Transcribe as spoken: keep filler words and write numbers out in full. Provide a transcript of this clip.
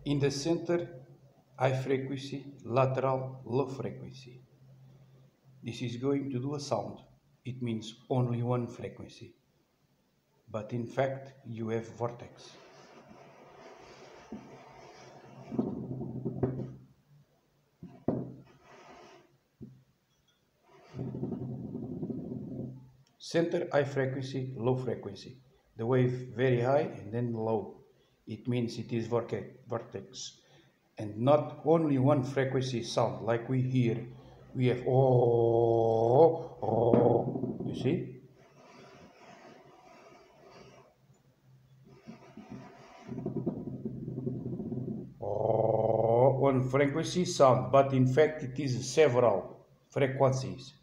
In the center, high frequency, lateral, low frequency. This is going to do a sound. It means only one frequency. But in fact, you have vortex. Center, high frequency, low frequency. The wave very high and then low. It means it is vortex. And not only one frequency sound like we hear. We have oh, oh, you see? Oh, one frequency sound, but in fact it is several frequencies.